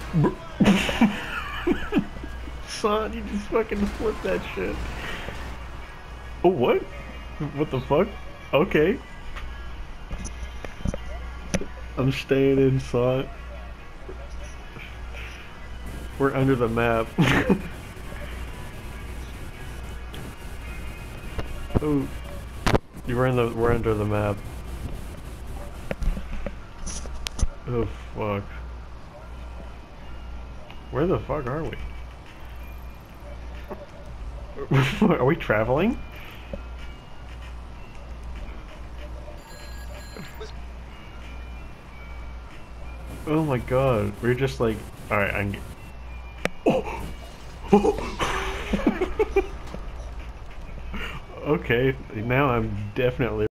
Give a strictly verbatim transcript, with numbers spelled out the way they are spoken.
Son, you just fucking flipped that shit. Oh, what? What the fuck? Okay. I'm staying in, son. We're under the map. Oh, you were in the. We're under the map. Oh fuck. Where the fuck are we? Are we traveling? Oh my god, we're just like. Alright, I'm. Oh! Okay, now I'm definitely